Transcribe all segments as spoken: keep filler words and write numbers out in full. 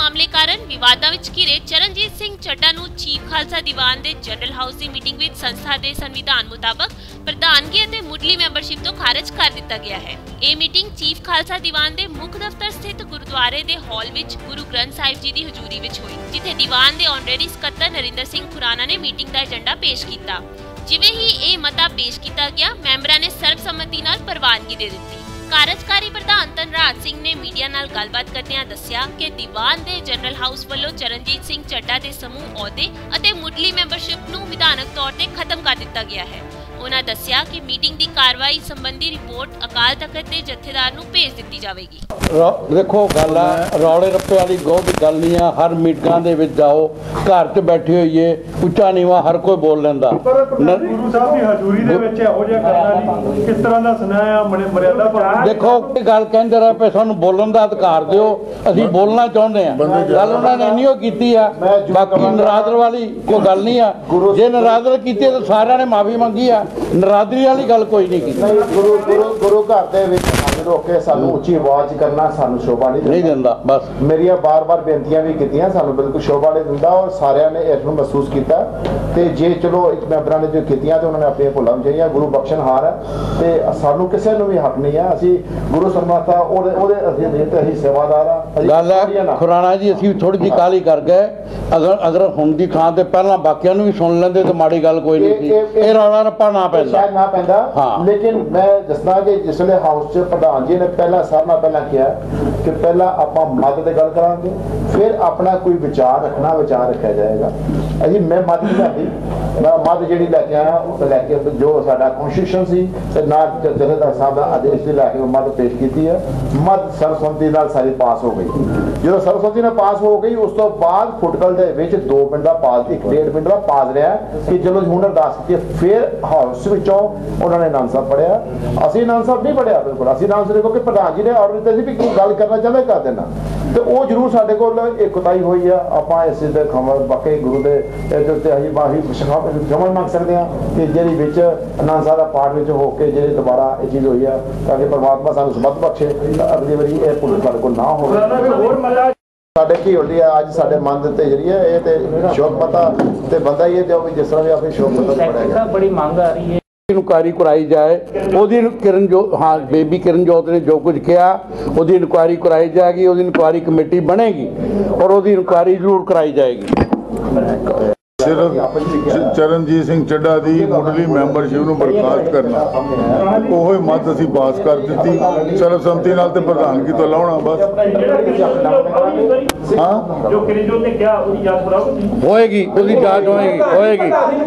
मामले कारण विवादां विच घिरे चरणजीत सिंह चड्डा नूं चीफ खालसा दीवान दे जनरल हाउस की मीटिंग विच संस्था दे संविधान मुताबक प्रधानगी अते मुढली मैंबरशिप तो खारिज कर दिता गया है। यह मीटिंग चीफ खालसा दीवान दे मुख दफ्तर स्थित गुरुद्वारे दे हॉल विच गुरु ग्रंथ साहिब जी की हजूरी विच हुई, जिथे दीवान दे ऑनरेरी सकत्तर नरिंदर सिंह खुराना ने मीटिंग का एजेंडा पेश किया। जिवें ही यह मता पेश किया गया, मैंबरां ने सर्वसम्मति नाल प्रवानगी दे दी। कार्यकारी प्रधान धनराज सिंह ने मीडिया नाल गलबात करदिआं दस्सिया कि दीवान दे जनरल हाउस वालों चरणजीत सिंह चड्डा के समूह अहुदे अते मुढली मैंबरशिप नूं विधानक तौर ते खत्म कर दिता गया है। उन्होंने दस्सिया कि मीटिंग की कार्रवाई संबंधी रिपोर्ट अकाल तख्त के जत्थेदार नूं भेज दी जाएगी। देखो गल रौले रप्पे वाली बहुत गल नहीं है। हर मीटिंगां दे विच जाओ, घर च बैठे होइए, उच्चा नीवा हर कोई बोल लैंदा। गुरु साहब की हजूरी दे विच इहो जिहा करना नहीं किस तरह दा सुनाया मर्यादा पालन। देखो गल कहंदे रहे पे सानूं बोलण दा अधिकार दिओ, असीं बोलना चाहुंदे आ। गल उन्हां ने इन्नी कीती आ, बाकी नरादर वाली कोई गल नहीं आ। जे नरादर कीती तो सारिਆਂ ने माफी मंगी आ, नरादरी वाली गल कोई नहीं की। गुरु गुरु गुरु घर दे विच हंज रोके सानू उच्ची आवाज करना सानू शोभा नहीं नहीं दिंदा। बस मेरिया बार बार बेनतियां भी कीतियां, सानू बिल्कुल शोभा नहीं दिंदा और सारिਆਂ ने इस नूं महसूस कीता। ते जे चलो एक मैंबरां ने जो कीतियां ते उन्होंने अपनी भुलां चाहिए। गुरु बख्शनहार है ते सानू किसी नूं भी हक नहीं है। असीं गुरु सरमाता ओदे ओदे अधीन ते असीं सेवादार आ। गल है खुराना जी, असीं थोड़ी जी काली कर गए। अगर अगर हुण दी थां ते पहलां बाकियां नूं भी सुन लैंदे तो माड़ी गल कोई नहीं सी। इह रौला रप्पा ना पैंदा ना पैंदा। हाँ। लेकिन मैं दसदा कि जिसले हाउस च प्रधान जी ने पहला सारे नाल पहला किया कि पहला आपां मत ते गल करांगे, फिर अपना कोई विचार रखना, विचार रखा जाएगा। अजी मैं मत नहीं लाती, मैं मत जिहड़ी लैके आया उस लैके जो साडा कॉन्स्टिट्यूशन सी ते ना जथेदार साहब दा आदेश दे लैके मत पेश कीती है। मत सर्वसम्मति नाल सारी पास हो गई। जो सर्वसम्मति नाल पास हो गई उस तो बाद फुटकल दे विच दो मिनट दा पास, एक डेढ़ मिनट दा पास रहा कि चलो हुण अरदास कीती। फिर हाउस विचों उन्होंने आनंद साहब पढ़िया, असीं आनंद साहब नहीं पढ़िया। बिल्कुल असीं आनंद साहब क्योंकि प्रधान जी ने ऑर्डर दिता सी भी कोई गल करना चाहते कर देना, तो वो जरूर साडे कोल एक कुताही हुई है। आपां इस दे खबर बाकी गुरु दे ते असीं माफी क्षमा मंग सकते हैं कि जिहड़ी विच आनंद साहब दा पाठ विच हो के जिहड़ी दोबारा ये चीज़ हुई है, ताकि परमात्मा सानूं समत बख्शे अगली बारी ये भुल साडे कोल ना होवे। साडे की होली है अज साडे मन दे जरिए ये ते शौक पता ते बंदा ही है जो जिस तरह भी अपनी शौक पता पड़ेगा। बड़ी मांग आ रही है इनक्वायरी कराई जाए। ओदी किरण जो हाँ बेबी किरणजोत ने जो कुछ किया ओदी इनक्वायरी कराई जाएगी, ओदी इनक्वायरी कमेटी बनेगी और ओदी इनक्वायरी जरूर कराई जाएगी। सिर्फ चरणजीत सिंह चड्डा की मुढली मैंबरशिप नूं बर्खास्त करना ओह मत असीं पास कर दी सर्वसम्मति नाल ते प्रधानगी तो लाउणा बस। हाँ होएगी, उसकी जांच होएगी होएगी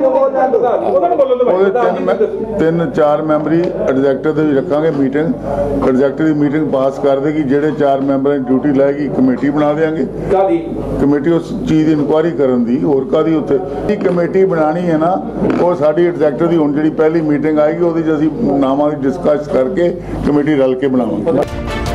तीन चार मैंबरी एग्जैक्टिव भी रखांगे मीटिंग, एग्जैक्टिव की मीटिंग पास कर देगी। जेडे चार मैंबर ड्यूटी लाएगी कमेटी बना देंगे। कमेटी उस चीज़ की इनक्वायरी करन दी होर कादी उत्थे कमेटी बनानी है ना, वो साड़ी एग्जैक्टिव की हुण जिहड़ी पहली मीटिंग आएगी वो असीं नामां दी डिस्कस करके कमेटी रल के बनावांगे।